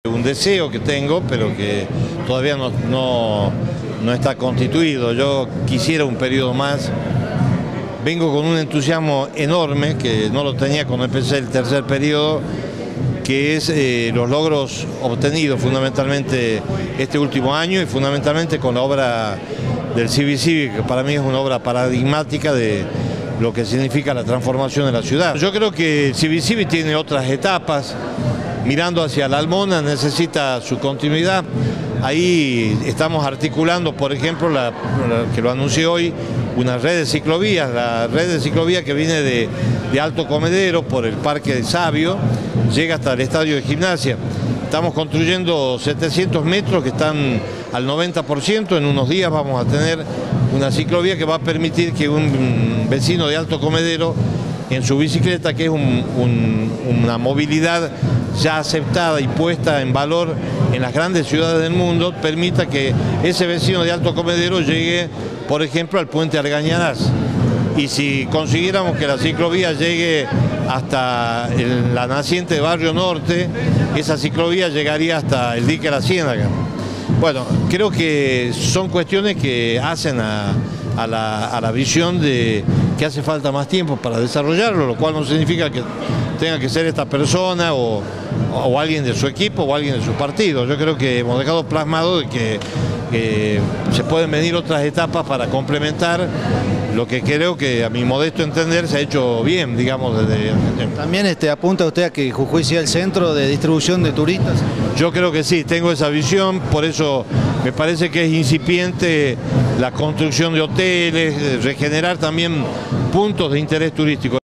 Un deseo que tengo, pero que todavía no está constituido. Yo quisiera un periodo más. Vengo con un entusiasmo enorme, que no lo tenía cuando empecé el tercer periodo, que es los logros obtenidos fundamentalmente este último año y fundamentalmente con la obra del CIVI, que para mí es una obra paradigmática de lo que significa la transformación de la ciudad. Yo creo que el CIVI tiene otras etapas. Mirando hacia la Almona necesita su continuidad. Ahí estamos articulando, por ejemplo, que lo anuncié hoy, una red de ciclovías, la red de ciclovías que viene de Alto Comedero por el Parque de Sabio, llega hasta el estadio de gimnasia. Estamos construyendo 700 metros que están al 90%, en unos días vamos a tener una ciclovía que va a permitir que un vecino de Alto Comedero en su bicicleta, que es una movilidad ya aceptada y puesta en valor en las grandes ciudades del mundo, permita que ese vecino de Alto Comedero llegue, por ejemplo, al puente Argañarás. Y si consiguiéramos que la ciclovía llegue hasta la naciente de Barrio Norte, esa ciclovía llegaría hasta el dique La Ciénaga. Bueno, creo que son cuestiones que hacen a la visión de que hace falta más tiempo para desarrollarlo, lo cual no significa que tenga que ser esta persona o alguien de su equipo o alguien de su partido. Yo creo que hemos dejado plasmado de que se pueden venir otras etapas para complementar lo que creo que, a mi modesto entender, se ha hecho bien, digamos, desde Argentina. ¿También apunta usted a que Jujuy sea el centro de distribución de turistas? Yo creo que sí, tengo esa visión, por eso me parece que es incipiente la construcción de hoteles, regenerar también puntos de interés turístico.